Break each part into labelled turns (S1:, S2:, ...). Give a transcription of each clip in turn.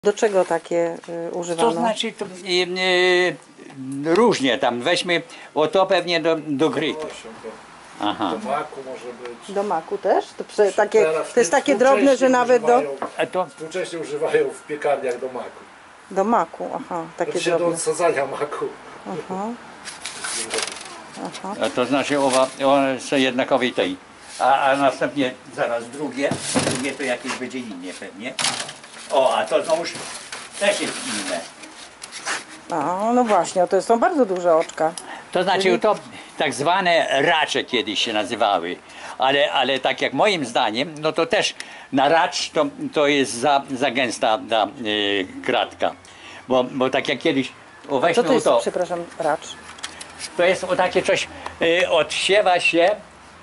S1: Do czego takie używano?
S2: To znaczy, to, różnie tam, weźmy, o to pewnie do gry. Aha.
S3: Do maku może być.
S1: Do maku też? To jest takie drobne, że
S3: Współcześnie
S1: nawet do...
S2: A to
S3: Współcześnie używają w piekarniach do maku.
S1: Do maku, aha, takie
S3: Znaczy do
S1: drobne.
S3: odsadzania maku.
S1: Aha. Aha.
S2: A to znaczy one są jednakowej tej. A następnie zaraz drugie to jakieś będzie inne pewnie. O, a to znowuż też jest inne.
S1: A, no właśnie, to są bardzo duże oczka.
S2: To znaczy to tak zwane racze kiedyś się nazywały. Ale tak jak moim zdaniem, no to też na racz to jest za gęsta ta kratka. Bo tak jak kiedyś, o
S1: Co
S2: weźmy
S1: to jest,
S2: to.
S1: przepraszam, racz?
S2: To jest o takie coś, odsiewa się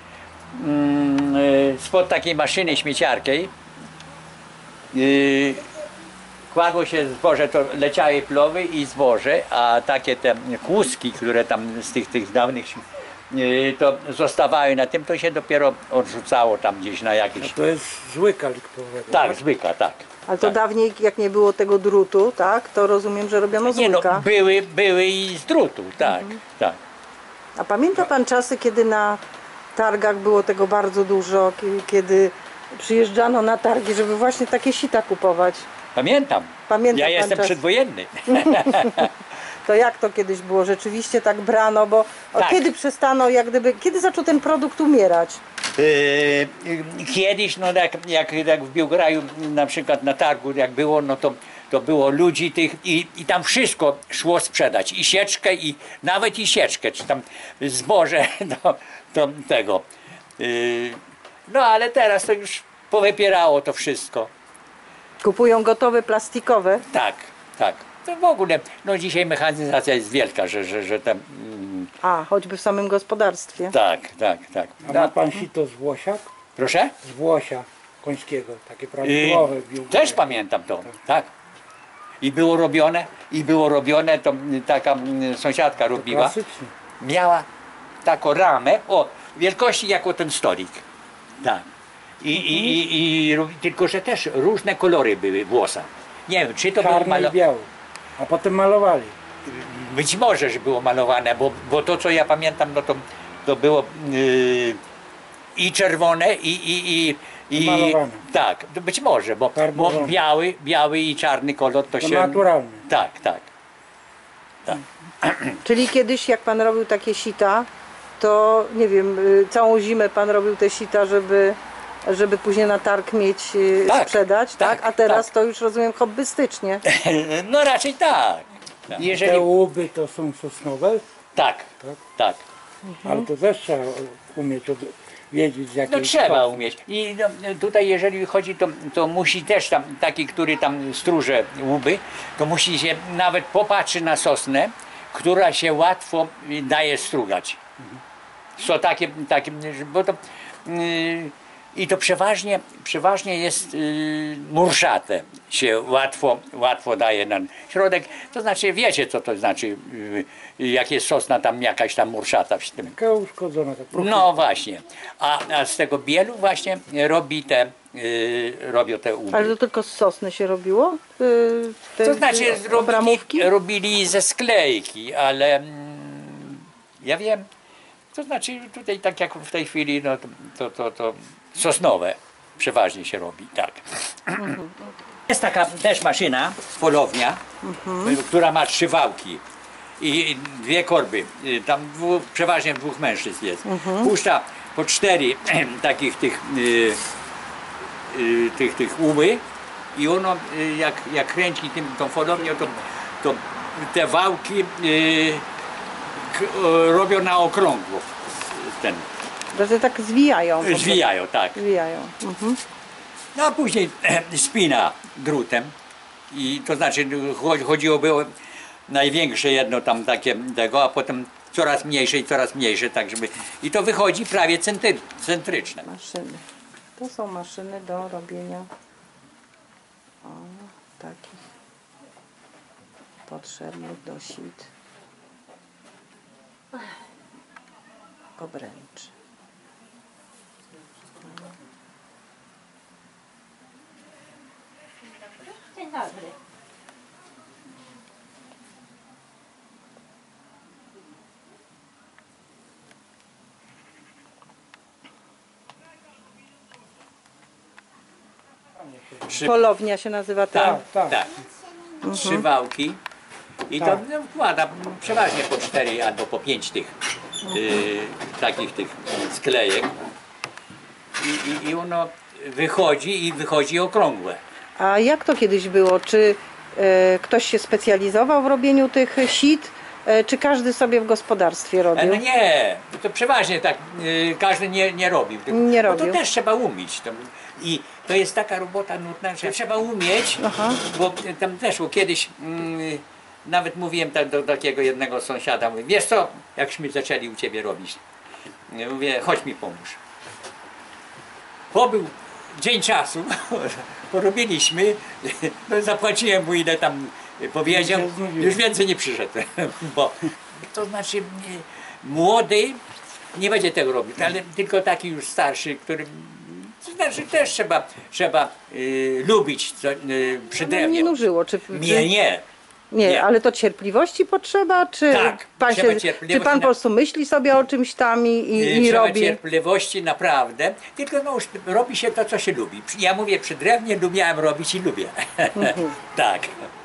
S2: spod takiej maszyny śmieciarskiej. Kładło się zboże, to leciały plowy i zboże, a takie te kłuski, które tam z tych dawnych to zostawały na tym, to się dopiero odrzucało tam gdzieś na jakieś...
S4: To jest złyka likwidowego.
S2: Tak, zwyka, tak.
S1: Ale to
S2: tak.
S1: dawniej, jak nie było tego drutu, tak, to rozumiem, że robiono z
S2: Nie no,
S1: łyka.
S2: były i z drutu, tak, tak.
S1: A pamięta pan czasy, kiedy na targach było tego bardzo dużo, kiedy przyjeżdżano na targi, żeby właśnie takie sita kupować?
S2: Pamiętam.
S1: Pamięta
S2: Ja
S1: pan
S2: jestem
S1: czas?
S2: przedwojenny.
S1: To jak to kiedyś było? Rzeczywiście tak brano, bo
S2: Tak.
S1: kiedy przestano, kiedy zaczął ten produkt umierać?
S2: Kiedyś, no jak w Białgoraju na przykład na targu jak było, no to było ludzi tych i tam wszystko szło sprzedać. I sieczkę, i nawet i sieczkę, czy tam zboże do tego. No ale teraz to już powypierało to wszystko.
S1: Kupują gotowe, plastikowe?
S2: Tak, tak. To w ogóle, no dzisiaj mechanizacja jest wielka, że tam...
S1: A, choćby w samym gospodarstwie.
S2: Tak.
S4: A ma pan sito z Włosia?
S2: Proszę?
S4: Z Włosia końskiego, takie prawidłowe.
S2: Też pamiętam to, tak. I było robione, to taka sąsiadka robiła.
S4: Klasycznie.
S2: Miała taką ramę, wielkości jako ten stolik. Tak. Tylko, że też różne kolory były włosa. Nie wiem, czy to było
S4: Czarny i biały. A potem malowali.
S2: Być może, że było malowane, bo to, co ja pamiętam, no to było i czerwone, i
S4: malowane.
S2: tak, to być może, bo
S4: Farbowane.
S2: biały i czarny kolor to
S4: To
S2: się...
S4: naturalny.
S2: Tak.
S1: Czyli kiedyś, jak pan robił takie sita, to nie wiem, całą zimę pan robił te sita, żeby później na targ mieć,
S2: Tak,
S1: sprzedać, tak? A teraz
S2: tak.
S1: to już rozumiem hobbystycznie.
S2: No raczej tak. Jeżeli...
S4: Te łuby to są sosnowe,
S2: Tak.
S4: ale to też trzeba umieć wiedzieć z jakiej
S2: No trzeba
S4: sosny.
S2: umieć. I tutaj jeżeli chodzi, to musi też tam, taki, który tam stróże łuby, to musi się nawet popatrzy na sosnę, która się łatwo daje strugać. Są takie bo to i to przeważnie jest murszate się łatwo daje na środek. To znaczy wiecie, co to znaczy, jak jest sosna tam jakaś tam murszata w tym.
S4: Taka uszkodzona. Tak
S2: No właśnie, a z tego bielu właśnie robią te łuby.
S1: Ale to tylko z sosny się robiło?
S2: To znaczy
S1: obramówki?
S2: robili ze sklejki, ale ja wiem, to znaczy tutaj tak jak w tej chwili, no to sosnowe przeważnie się robi, tak. Jest taka też maszyna, polownia, która ma 3 wałki i 2 korby. Tam przeważnie 2 mężczyzn jest. Puszcza po 4 takich tych łuby i ono jak kręci tą polownią, to te wałki robią na okrągło.
S1: Że tak zwijają.
S2: Zwijają, tak.
S1: Zwijają.
S2: No a później spina drutem i to znaczy chodziłoby o największe jedno tam takie tego, a potem coraz mniejsze, tak żeby... I to wychodzi prawie centryczne.
S1: Maszyny. To są maszyny do robienia takich potrzebnych do sit obręczy.
S5: Dzień dobry.
S1: Polownia się nazywa ta.
S4: Tak.
S2: Tak. 3 wałki i to no, wkłada przeważnie po 4 albo po 5 tych takich tych sklejek i ono wychodzi okrągłe.
S1: A jak to kiedyś było? Czy ktoś się specjalizował w robieniu tych sit, czy każdy sobie w gospodarstwie robił?
S2: No nie, to przeważnie tak każdy nie robił.
S1: Nie
S2: Bo
S1: robił.
S2: to też trzeba umieć. I to jest taka robota nudna, że trzeba umieć,
S1: Aha.
S2: bo tam też bo kiedyś nawet mówiłem tak do takiego jednego sąsiada, mówię, wiesz co, jakśmy zaczęli u ciebie robić, mówię, chodź mi pomóż. Pobył dzień czasu, porobiliśmy, no zapłaciłem mu ile tam powiedział, już więcej nie przyszedł, bo to znaczy młody nie będzie tego robił, ale tylko taki już starszy, który to znaczy też trzeba lubić przy
S1: No,
S2: drewnie.
S1: nie nużyło. Czy
S2: Nie.
S1: Nie, ale to cierpliwości potrzeba, czy
S2: Tak,
S1: pan,
S2: trzeba
S1: czy
S2: cierpliwości
S1: pan
S2: na-
S1: po prostu myśli sobie o czymś tam i
S2: Trzeba
S1: robi?
S2: cierpliwości naprawdę, tylko no już robi się to, co się lubi. Ja mówię, przy drewnie lubiłem robić i lubię. Tak.